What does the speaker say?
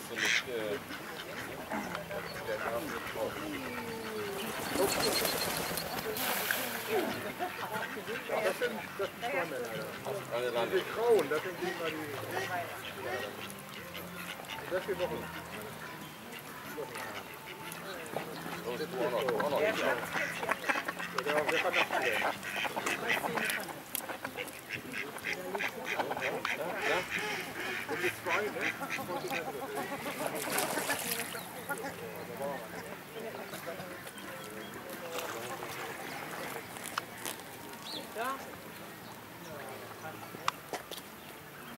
Das sind Schwammen, Alter. Die grauen, das sind die mal die... Das hier noch ein... Das ist auch noch. Der kann das wieder. Und die zwei, ne? Ja.